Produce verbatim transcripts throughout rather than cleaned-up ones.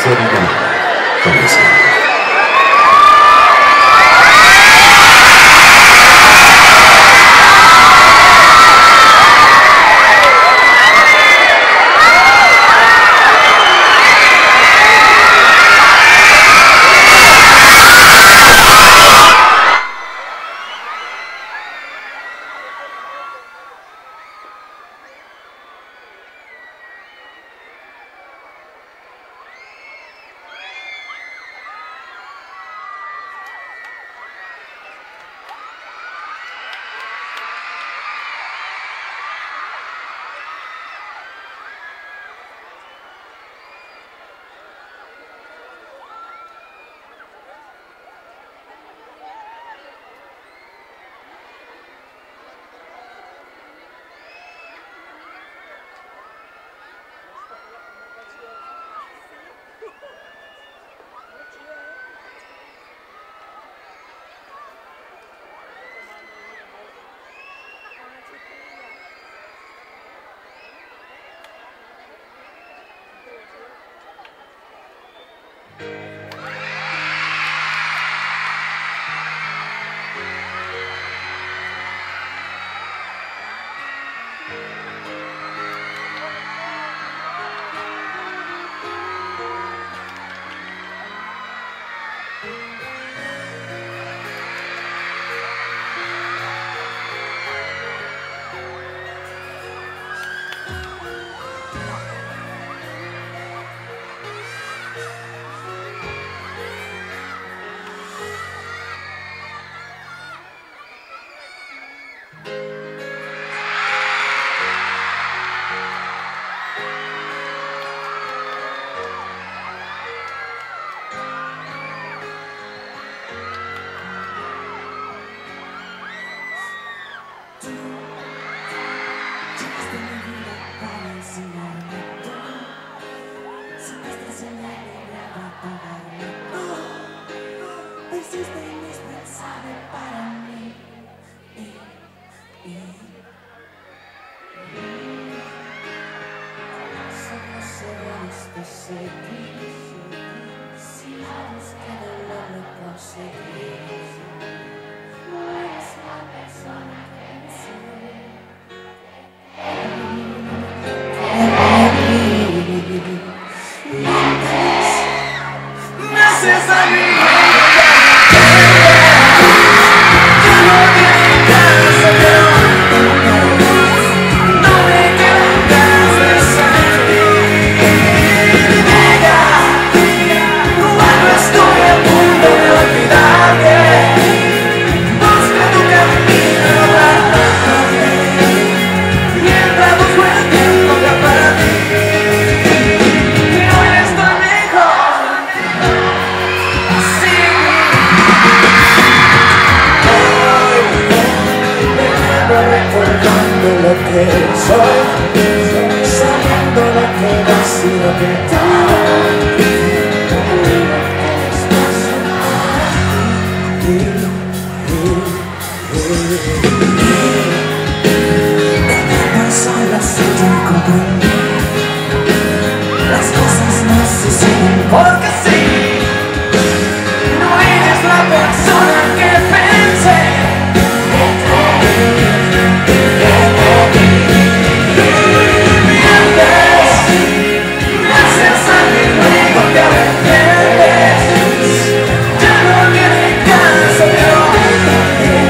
sinceridad comercial.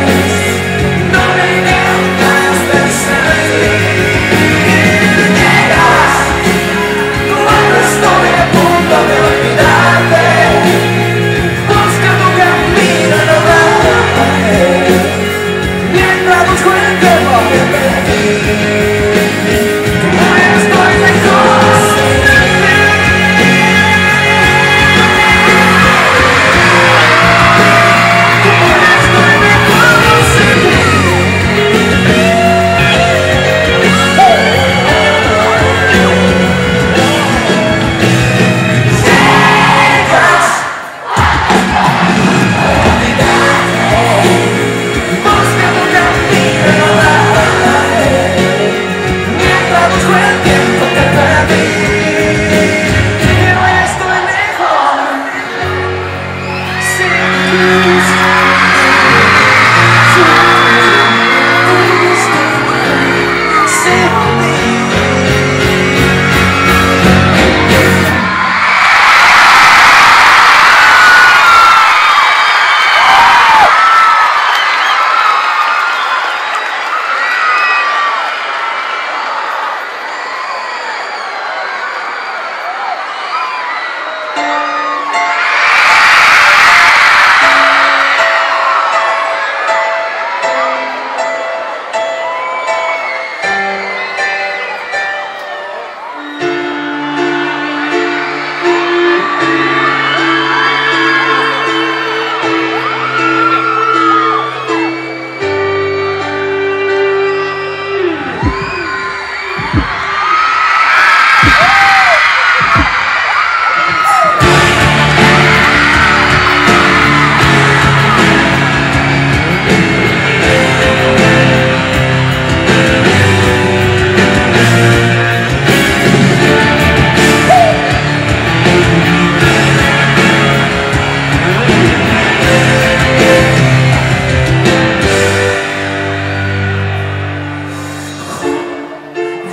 Yeah.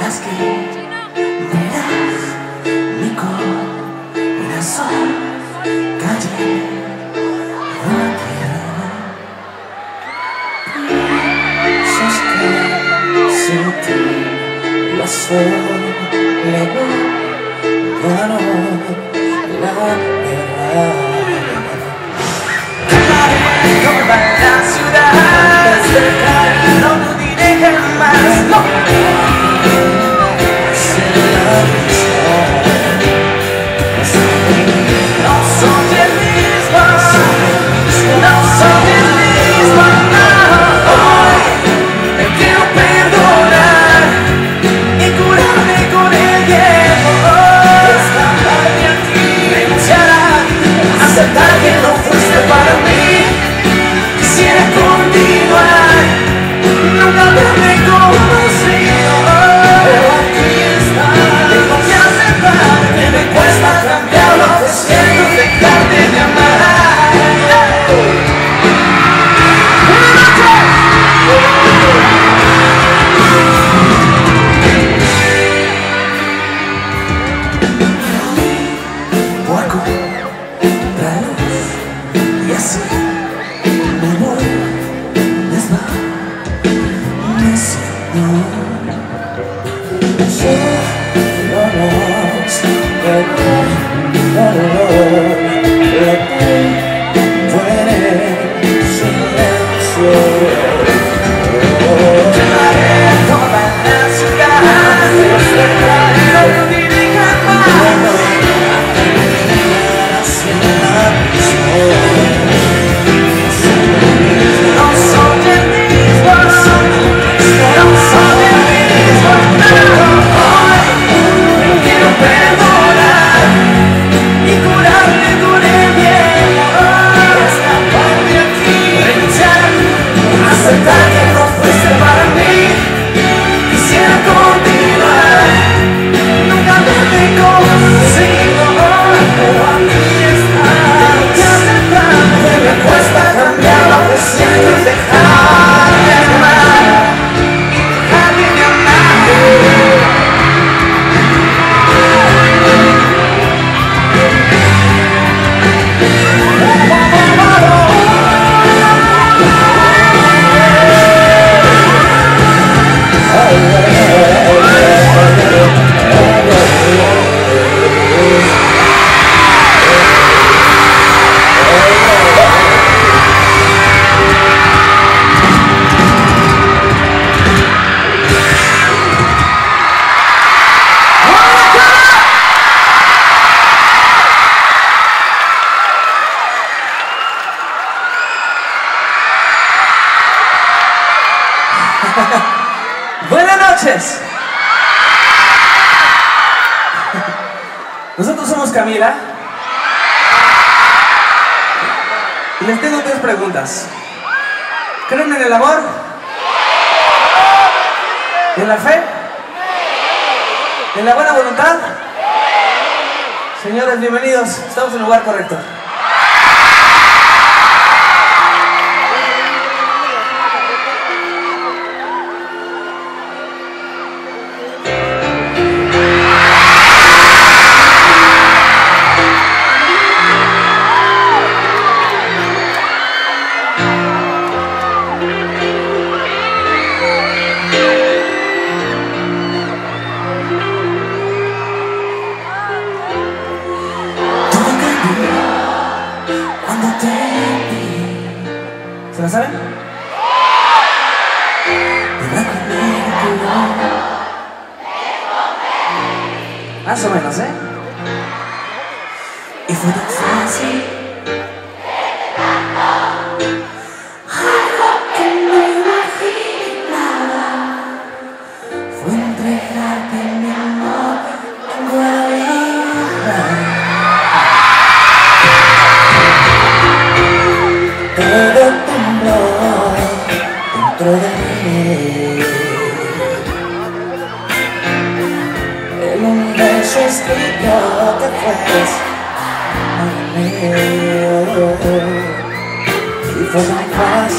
Verás que, verás mi corazón calle a tierra. Piensas que sin ti la soledad ganó la guerra. Toda la ciudad cerca, no lo diré jamás, no. No soy el mismo, no soy el mismo, no. Hoy te quiero perdonar y curarme con el tiempo. Escapar de aquí, renunciar, aceptar que no fuiste para mí. Quisiera continuar, nunca verme conocido, pero aquí está. Tengo que aceptar que me cuesta cambiar lo que siento, dejarte de amar. Hueco, la luz, y así me voy desvaneciendo. Solo los errores, dolor, la puede silencio. Llamaré toda la ciudad, no lo diré jamás. No soy el mismo, no soy el mismo, no. Hoy quiero perdonar y curarme con el tiempo. Escapar de aquí, renunciar, aceptar que no fuiste para mí. Quisiera continuar, nunca verme consigo, pero aquí está. Tengo que aceptar que me cuesta cambiar lo que siento y dejar de amar, y dejar de amar. Buenas noches. Nosotros somos Camila y les tengo tres preguntas. ¿Creen en el amor? ¿En la fe? ¿En la buena voluntad? Señores, bienvenidos. Estamos en el lugar correcto. ¿Se la saben? Más o menos, ¿eh? Y fue tan fácil, algo que no imaginaba, fue entregarte mi amor en Guadalajara. Todo tembló dentro de mí. El universo escribió que fueres para mí. Y fue tan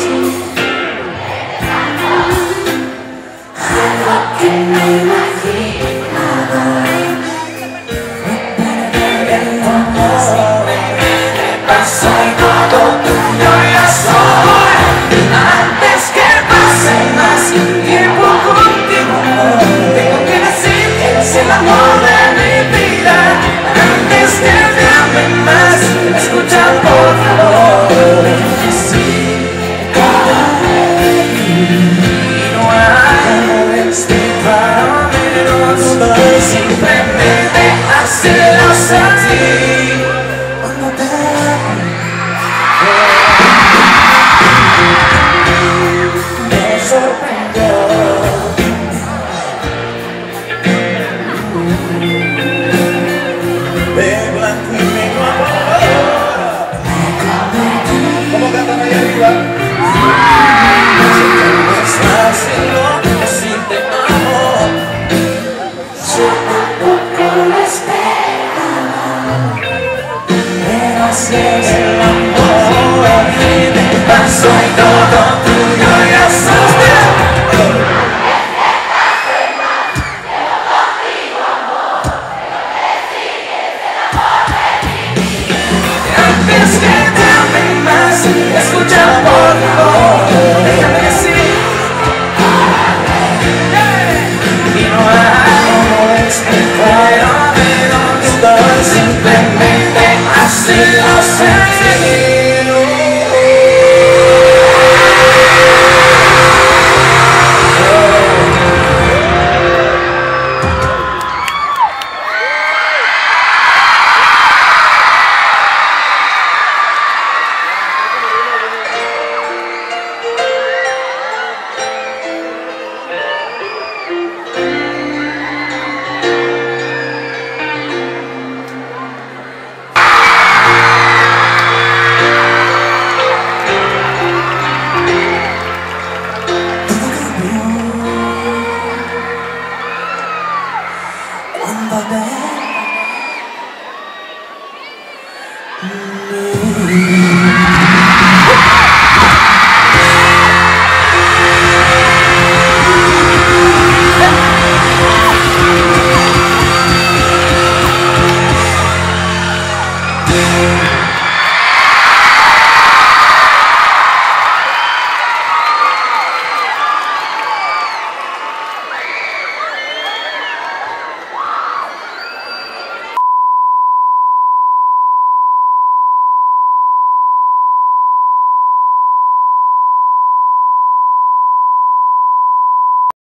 fácil, algo que no imaginé. llame más, escucha por favor. Y no hay para menos, simplemente hazlo sentir. Cuando te me sorprendió. De blanco y negro ahora. ¿Cómo cantan ahí arriba? Si te muestras el loco, si te amo, yo tampoco lo esperaba. Pero así es el amor, y me paso y todo tuyo ya sos de antes que te ame más, escucha por favor, déjame decir. Y no hay como explicar, pero simplemente hazlo sentir. Cuando te